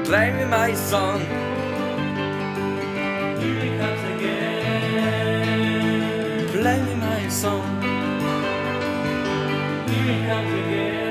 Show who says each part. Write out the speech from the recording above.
Speaker 1: Play me my song.
Speaker 2: Here he comes again.
Speaker 1: Play me my song.
Speaker 2: Here he comes again.